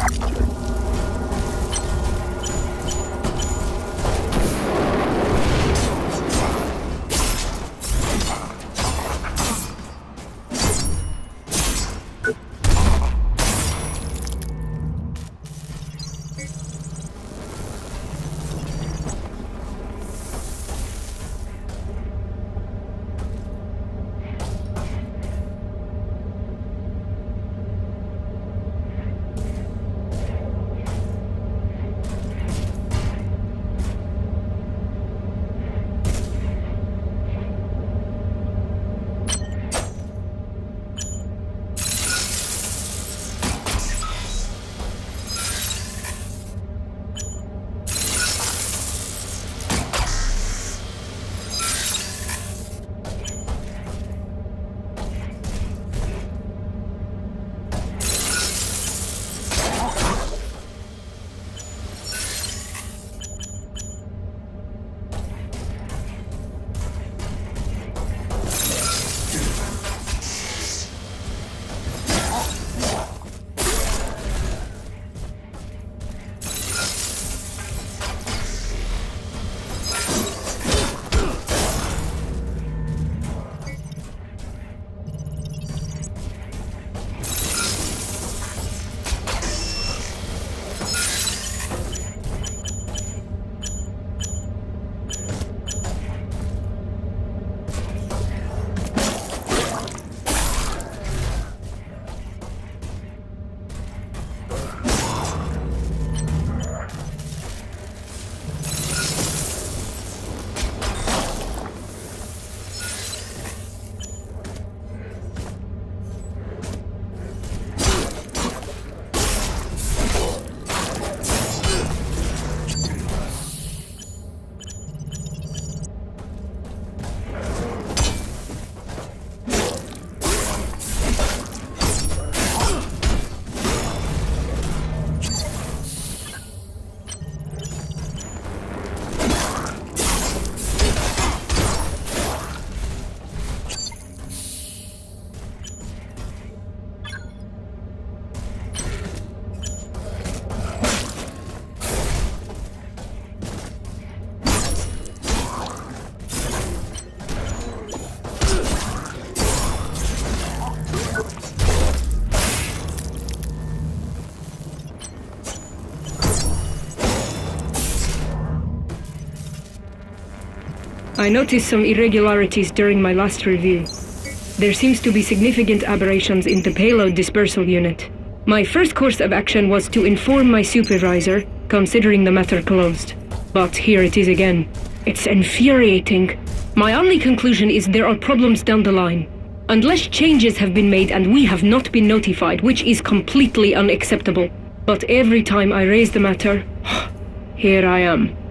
I noticed some irregularities during my last review. There seems to be significant aberrations in the payload dispersal unit. My first course of action was to inform my supervisor, considering the matter closed. But here it is again. It's infuriating. My only conclusion is there are problems down the line. Unless changes have been made and we have not been notified, which is completely unacceptable. But every time I raise the matter, here I am.